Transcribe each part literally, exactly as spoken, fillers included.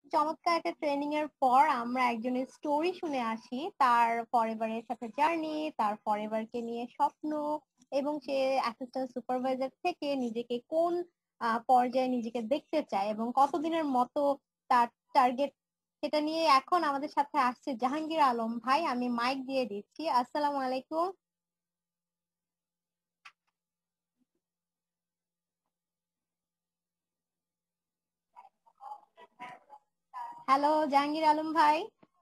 চমৎকার একটা ট্রেনিং এর পর আমরা একজনের স্টোরি শুনে আসি, তার ফরএভারের সাথে জার্নি, তার ফরএভারকে নিয়ে স্বপ্ন, এবং সে অ্যাসিস্ট্যান্ট সুপারভাইজার থেকে নিজেকে কোন আহ, পর্যায়ে নিজেকে দেখতে চায় এবং কতদিনের মতো তার টার্গেট, সেটা নিয়ে এখন আমাদের সাথে আসছে জাহাঙ্গীর আলম ভাই। আমি মাইক দিয়ে দিচ্ছি। আসসালামু আলাইকুম। হ্যালো জাহাঙ্গীর আলম ভাই।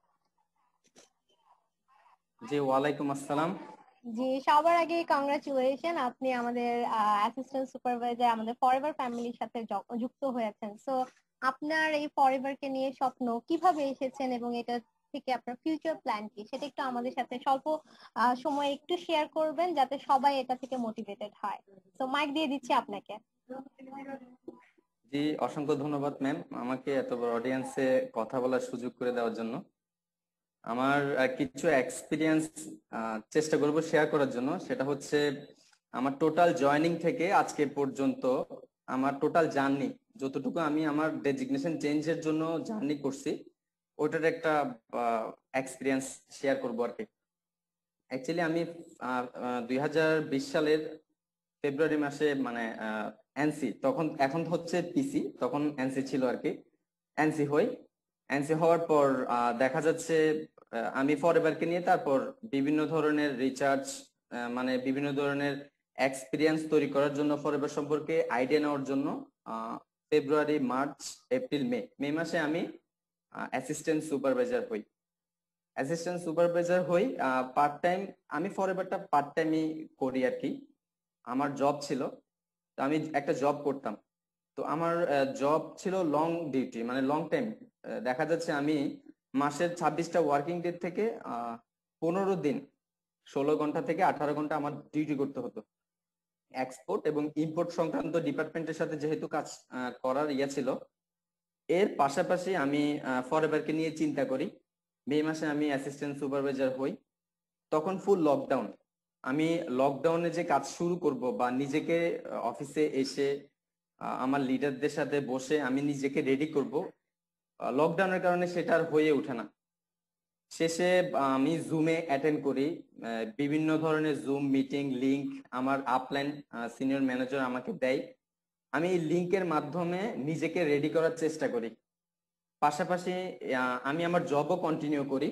জি, ওয়ালাইকুম আসসালাম। জি, সবার আগে কংগ্রাচুলেশন, আপনি আমাদের অ্যাসিস্ট্যান্ট সুপারভাইজার আমাদের ফরএভার ফ্যামিলির সাথে য- যুক্ত হয়েছেন। সো আপনার এই ফরএভার কে নিয়ে স্বপ্ন কিভাবে এসেছেন এবং এটা থেকে আপনার ফিউচার প্ল্যান কি, সেটা একটু আমাদের সাথে স্বল্প আহ, সময়ে একটু শেয়ার করবেন যাতে সবাই এটা থেকে মোটিভেটেড হয়। তো মাইক দিয়ে দিচ্ছি আপনাকে। জি, অসংখ্য ধন্যবাদ ম্যাম, আমাকে এত বড় অডিয়েন্সে কথা বলার সুযোগ করে দেওয়ার জন্য। আমার আহ, কিছু এক্সপিরিয়েন্স চেষ্টা করব শেয়ার করার জন্য। সেটা হচ্ছে আমার টোটাল জয়েনিং থেকে আজকে পর্যন্ত আমার টোটাল জার্নি, যতটুকু আমি আমার ডেজিগনেশন চেঞ্জের জন্য জার্নি করছি, ওটার একটা এক্সপিরিয়েন্স শেয়ার করবো আর কি। অ্যাকচুয়ালি আমি দুই হাজার বিশ সালের ফেব্রুয়ারি মাসে মানে এনসি, তখন এখন হচ্ছে পিসি, তখন এনসি ছিল আর কি। এনসি হই, এনসি হওয়ার পর আহ, দেখা যাচ্ছে আহ, আমি ফরএভারকে নিয়ে তারপর বিভিন্ন ধরনের রিচার্জ, মানে বিভিন্ন ধরনের এক্সপিরিয়েন্স তৈরি করার জন্য, ফরএভার সম্পর্কে আইডিয়া নেওয়ার জন্য আহ, ফেব্রুয়ারি, মার্চ, এপ্রিল, মে মে মাসে আমি অ্যাসিস্ট্যান্ট সুপারভাইজার হই। অ্যাসিস্ট্যান্ট সুপারভাইজার হই পার্ট টাইম। আমি ফরএভারটা পার্ট টাইমই করি আর কি। আমার জব ছিল, তো আমি একটা জব করতাম। তো আমার জব ছিল লং ডিউটি, মানে লং টাইম। দেখা যাচ্ছে আমি মাসের ছাব্বিশটা ওয়ার্কিং ডে থেকে আহ পনেরো দিন, ষোলো ঘন্টা থেকে আঠারো ঘন্টা আমার ডিউটি করতে হতো। এক্সপোর্ট এবং ইম্পোর্ট সংক্রান্ত ডিপার্টমেন্টের সাথে যেহেতু কাজ আহ, করার ইয়ে ছিল, এর পাশাপাশি আমি ফরএভারকে নিয়ে চিন্তা করি। মে মাসে আমি অ্যাসিস্ট্যান্ট সুপারভাইজার হই। তখন ফুল লকডাউন। আমি লকডাউনে যে কাজ শুরু করব বা নিজেকে অফিসে এসে আহ, আমার লিডারদের সাথে বসে আমি নিজেকে রেডি করব, লকডাউনের কারণে সেটা আর হয়ে ওঠে না। শেষে আহ, আমি জুমে অ্যাটেন্ড করি। আহ, বিভিন্ন ধরনের জুম মিটিং লিংক আমার আপলাইন সিনিয়র ম্যানেজার আমাকে দেয়। আমি এই লিংকের মাধ্যমে নিজেকে রেডি করার চেষ্টা করি। পাশাপাশি আহ, আমি আমার জবও কন্টিনিউ করি।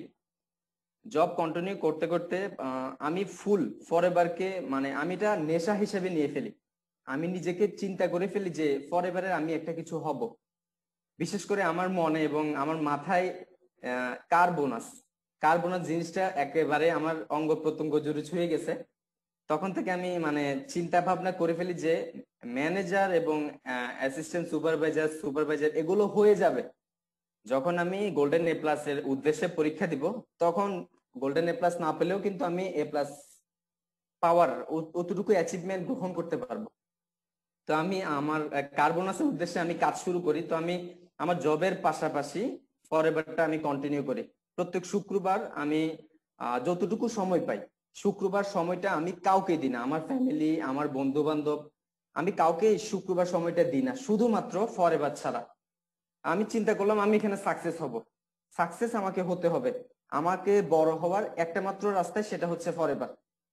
জব কন্টিনিউ করতে করতে আহ, আমি ফুল ফরএভারকে, মানে আমি এটা নেশা হিসেবে নিয়ে ফেলি। আমি নিজেকে চিন্তা করে ফেলি যে ফরএভারের আমি একটা কিছু হব। বিশেষ করে আমার মনে এবং আমার মাথায় কার বোনাস, কার বোনাস জিনিসটা একেবারে আমার অঙ্গ প্রত্যঙ্গ জুড়ে ছুঁয়ে গেছে। তখন থেকে আমি মানে চিন্তা ভাবনা করে ফেলি যে ম্যানেজার এবং অ্যাসিস্ট্যান্ট সুপারভাইজার সুপারভাইজার এগুলো হয়ে যাবে যখন আমি গোল্ডেন এ প্লাস এর উদ্দেশ্যে পরীক্ষা দিব। তখন গোল্ডেন এ প্লাস না পেলেও কিন্তু আমি এ প্লাস পাওয়ার অতটুকু অ্যাচিভমেন্ট গ্রহণ করতে পারবো। তো আমি আমার কার্বোনাসের উদ্দেশ্যে আমি কাজ শুরু করি। তো আমি আমার জবের পাশাপাশি ফরএভারটা আমি কন্টিনিউ করি। প্রত্যেক শুক্রবার আমি আহ, যতটুকু সময় পাই, শুক্রবার সময়টা আমি কাউকে দিই না, আমার ফ্যামিলি, আমার বন্ধু বান্ধব, আমি কাউকে এই শুক্রবার সময়টা দিই না, শুধুমাত্র ফরএভার ছাড়া। আমি চিন্তা করলাম আমি এখানে সাকসেস হব। সাকসেস আমাকে হতে হবে। আমাকে বড় হওয়ার একটা মাত্র রাস্তায়, সেটা হচ্ছে ফরএভার।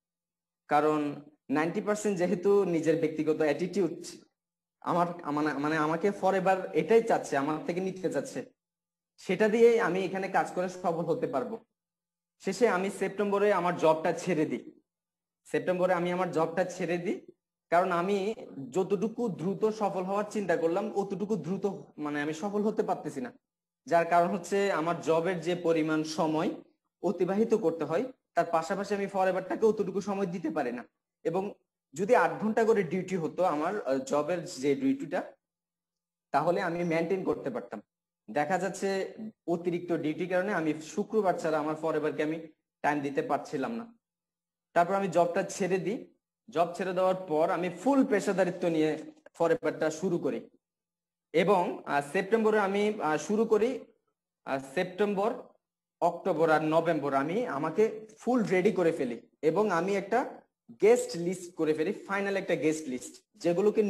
কারণ নাইনটি পার্সেন্ট যেহেতু নিজের ব্যক্তিগত অ্যাটিটিউড, আমার মানে মানে আমাকে ফরএভার এটাই চাচ্ছে, আমার থেকে নিতে চাচ্ছে, সেটা দিয়েই আমি এখানে কাজ করে সফল হতে পারবো। শেষে আমি সেপ্টেম্বরে আমার জবটা ছেড়ে দিই। সেপ্টেম্বরে আমি আমার জবটা ছেড়ে দিই কারণ আমি যতটুকু দ্রুত সফল হওয়ার চিন্তা করলাম অতটুকু দ্রুত মানে আমি সফল হতে পারতেছি না। যার কারণ হচ্ছে আমার জবের যে পরিমাণ সময় অতিবাহিত করতে হয়, তার পাশাপাশি আমি ফরএভারটাকে অতটুকু সময় দিতে পারি না। এবং যদি আট ঘন্টা করে ডিউটি হতো আমার জবের যে ডিউটিটা, তাহলে আমি মেনটেন করতে পারতাম। দেখা যাচ্ছে অতিরিক্ত ডিউটির কারণে আমি শুক্রবার ছাড়া আমার ফরএভারকে আমি টাইম দিতে পারছিলাম না। তারপর আমি জবটা ছেড়ে দিই। জব ছেড়ে দেওয়ার পর আমি ফুল পেশাদারিত্ব নিয়ে ফরএভারটা শুরু করি। এবং আহ, সেপ্টেম্বরে আমি আহ, শুরু করি। আহ, সেপ্টেম্বর, অক্টোবর আর নভেম্বর আমি আমাকে ফুল রেডি করে ফেলি এবং আমি একটা গেস্ট লিস্ট করে ফেলি, ফাইনাল একটা গেস্ট লিস্ট, যেগুলোকে নিয়ে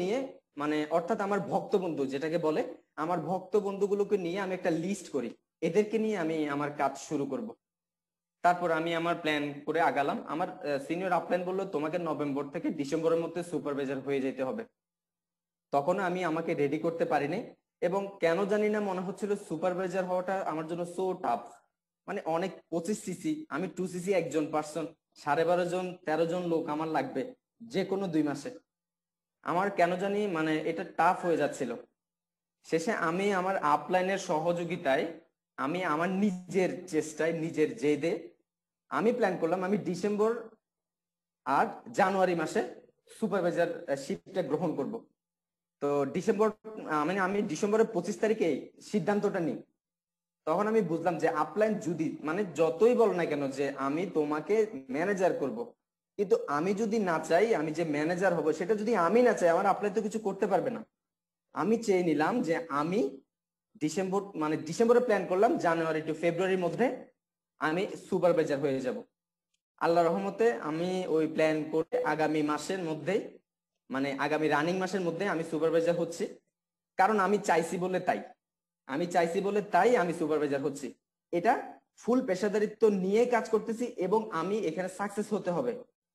মানে অর্থাৎ আমার ভক্ত বন্ধু যেটাকে বলে, আমার ভক্ত বন্ধুগুলোকে নিয়ে আমি একটা লিস্ট করি, এদেরকে নিয়ে আমি আমার কাজ শুরু করব। তারপর আমি আমার প্ল্যান করে আগালাম। আমার সিনিয়র আপলাইন বললো তোমাকে নভেম্বর থেকে ডিসেম্বরের মধ্যে সুপারভাইজার হয়ে যেতে হবে। তখন আমি আমাকে রেডি করতে পারিনি, এবং কেন জানি না মনে হচ্ছিল সুপারভাইজার হওয়াটা আমার জন্য সো টাফ। মানে অনেক পঁচিশ সিসি, আমি টু সিসি একজন পার্সন, সাড়ে বারো জন তেরো জন লোক আমার লাগবে যে কোনো দুই মাসে। আমার কেন জানি মানে এটা টাফ হয়ে যাচ্ছিল। শেষে আমি আমার আপলাইনের সহযোগিতায়, আমি আমার নিজের চেষ্টায় নিজের জেদে আমি প্ল্যান করলাম আমি ডিসেম্বর আর জানুয়ারি মাসে সুপারভাইজার শিপটা গ্রহণ করব। তো ডিসেম্বর আহ, মানে আমি ডিসেম্বরের পঁচিশ তারিখে সিদ্ধান্তটা নিই। তখন আমি বুঝলাম যে আপলাইন যদি মানে যতই বল না কেন যে আমি তোমাকে ম্যানেজার করব, কিন্তু আমি যদি না চাই আমি যে ম্যানেজার হব, সেটা যদি আমি না চাই আমার আপলাইন তো কিছু করতে পারবে না। আমি চেয়ে নিলাম যে আমি ডিসেম্বর মানে ডিসেম্বরে প্ল্যান করলাম জানুয়ারি টু ফেব্রুয়ারির মধ্যে আমি সুপারভাইজার হয়ে যাব। আল্লাহ রহমতে আমি ওই প্ল্যান করে আগামী মাসের মধ্যেই, মানে আগামী রানিং মাসের মধ্যে আমি সুপারভাইজার হচ্ছি। কারণ আমি চাইছি বলে তাই, আমি চাইছি বলে তাই আমি সুপারভাইজার হচ্ছি। এটা ফুল পেশাদারিত্ব নিয়ে কাজ করতেছি, এবং আমি এখানে সাকসেস হতে হবে,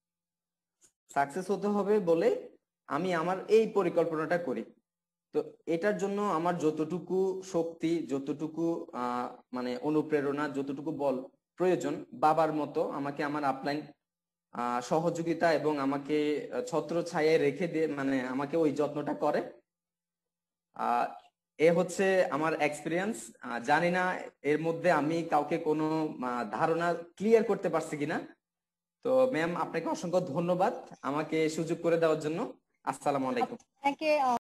সাকসেস হতে হবে বলে আমি আমার এই পরিকল্পনাটা করি। তো এটার জন্য আমার যতটুকু শক্তি, যতটুকু আহ মানে অনুপ্রেরণা, যতটুকু বল প্রয়োজন, বাবার মতো আমাকে আমার আপলাইন আহ সহযোগিতা এবং আমাকে ছত্র ছায়ায় রেখে দিয়ে মানে আমাকে ওই যত্নটা করে। আহ এ হচ্ছে আমার এক্সপিরিয়েন্স। জানি না এর মধ্যে আমি কাউকে কোনো আহ, ধারণা ক্লিয়ার করতে পারছি কিনা। তো ম্যাম আপনাকে অসংখ্য ধন্যবাদ আমাকে সুযোগ করে দেওয়ার জন্য। আসসালামু আলাইকুম। আপনাকে